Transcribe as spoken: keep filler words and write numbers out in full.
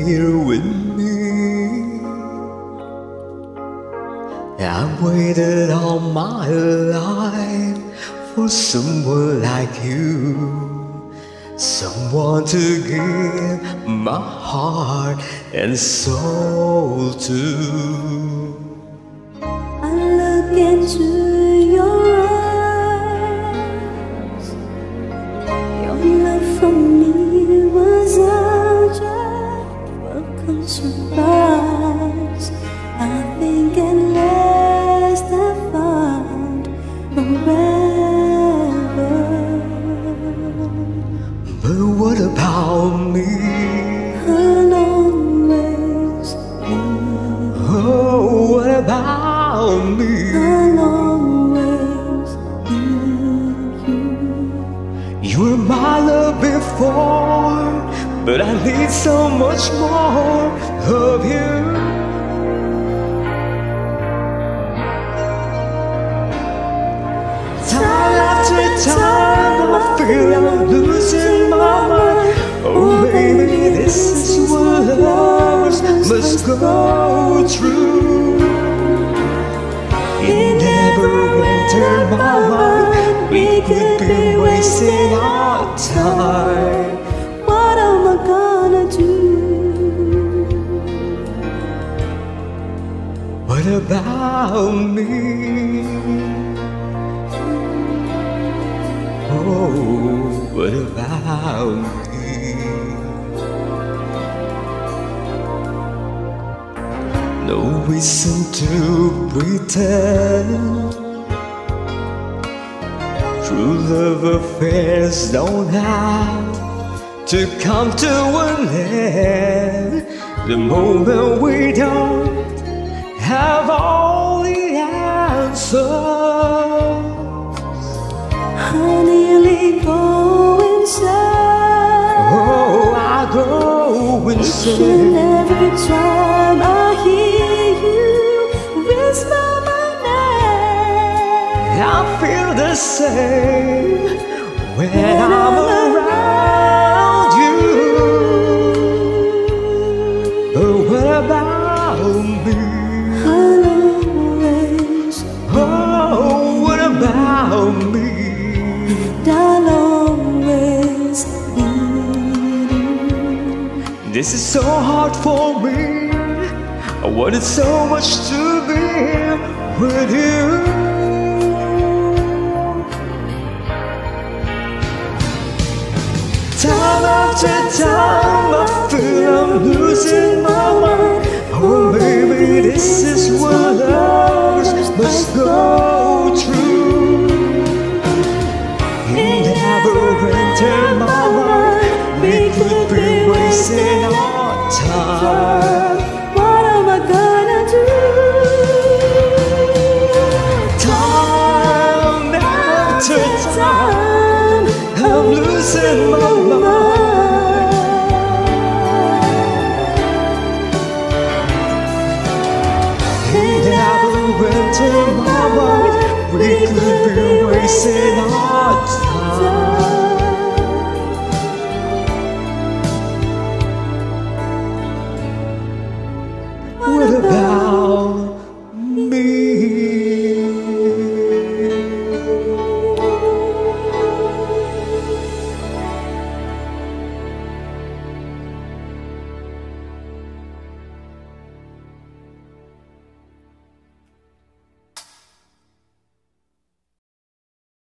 here with me. I've waited all my life for someone like you, someone to give my heart and soul to. I look into your eyes. Your love for me was such a welcome surprise. I think at last I found forever. But what about me? I'll always be. Oh, what about me? I'll always be you. You were my love before, but I need so much more of you. Time after time I feel I'm losing my mind. Oh baby, this is what lovers must go through. It never entered my mind we could be wasting our time. What am I gonna do? What about me? Oh, what about me? No reason to pretend. True love affairs don't have to come to an end the moment we don't have all the answers. I nearly go inside. Oh, I go insane. Every time I hear you whisper my name, I feel the same when I'm around you. But what about me? I'll always, Oh, what about me? I'll always be you. This is so hard for me. I wanted so much to be with you. Time after time I feel I'm losing my mind. Oh baby, this is what lovers must go through. It never entered my mind we could be wasting our time. What am I gonna do? Time after time I'm losing my mind. It never entered my mind we could be wasting our time. What about